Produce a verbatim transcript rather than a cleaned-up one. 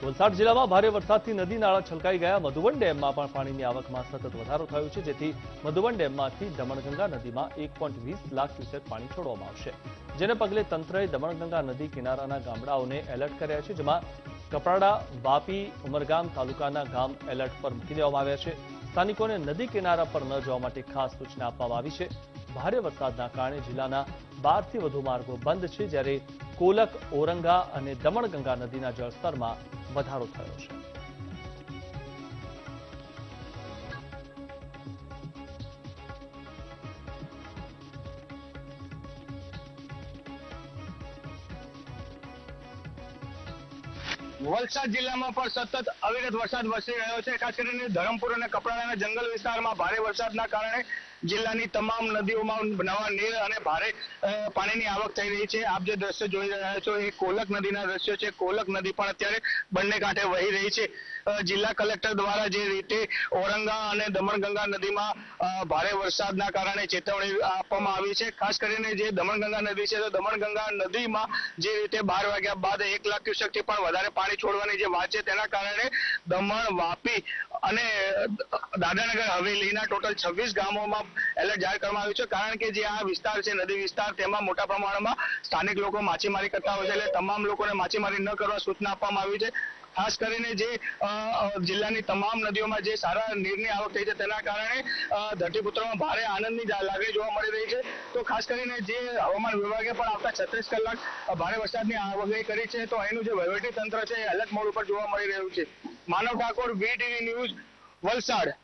વલસાડ જિલ્લામાં ભારે વરસાદથી નદી નાળા છલકાઈ ગયા। મધુવન ડેમમાં પણ પાણીની આવકમાં સતત વધારો થયો છે, જેથી મધુવન ડેમમાંથી દમણગંગા નદીમાં એક પોઈન્ટ વીસ લાખ ક્યુસેક પાણી છોડવામાં આવશે, જેને પગલે તંત્રએ દમણગંગા નદી કિનારાના ગામડાઓને એલર્ટ કર્યા છે, જેમાં કપરાડા, વાપી, ઉમરગામ તાલુકાના ગામ એલર્ટ પર મૂકી દેવામાં આવ્યા છે। સ્થાનિકોને નદી કિનારા પર ન જવા માટે ખાસ સૂચના આપવામાં આવી છે। ભારે વરસાદના કારણે જિલ્લાના બાર થી વધુ માર્ગો બંધ છે, જ્યારે કોલક, ઓરંગા અને દમણગંગા નદીના જળસ્તરમાં વધારો થયો છે। વલસાડ જિલ્લામાં પણ સતત અવિરત વરસાદ વરસી રહ્યો છે। ખાસ કરીને ધરમપુર અને કપરાડાના જંગલ વિસ્તારમાં ભારે વરસાદના કારણે જિલ્લાની તમામ નદીઓમાં નવા નીર અને ભારે પાણીની આવક થઈ રહી છે। આપ જે દ્રશ્ય જોઈ રહ્યા છો એ કોલક નદીના દ્રશ્યો છે। કોલક નદી પણ અત્યારે બંને કાંઠે વહી રહી છે। જિલ્લા કલેક્ટર દ્વારા જે રીતે ઓરંગા અને દમણગંગા નદીમાં ભારે વરસાદના કારણે ચેતવણી આપવામાં આવી છે। ખાસ કરીને જે દમણગંગા નદી છે તો દમણગંગા નદીમાં જે રીતે બાર વાગ્યા બાદ એક લાખ ક્યુસેકથી પણ વધારે પાણી છોડવાની જે વાત છે તેના કારણે દમણ, વાપી અને દાદરાનગર હવેલીના ટોટલ છવ્વીસ ગામોમાં એલર્ટ જાહેર કરવામાં આવ્યું છે। કારણ કે જે આ વિસ્તાર છે નદી વિસ્તાર તેમાં મોટા પ્રમાણમાં સ્થાનિક લોકો માછીમારી કરતા હોય છે, એટલે તમામ લોકોને માછીમારી ન કરવા સૂચના આપવામાં આવી છે। ખાસ કરીને જે જિલ્લાની તમામ નદીઓમાં જે સારા નીરની આવક થઈ છે તેના કારણે ધરતીપુત્રોમાં ભારે આનંદની લાગણી જોવા મળી રહી છે। તો ખાસ કરીને જે હવામાન વિભાગે પણ આવતા છત્રીસ કલાક ભારે વરસાદની આગાહી કરી છે, તો અહીંનું જે વહીવટી તંત્ર છે એ એલર્ટ મોડ ઉપર જોવા મળી રહ્યું છે। Manav Thakor, VTV news, Valsad.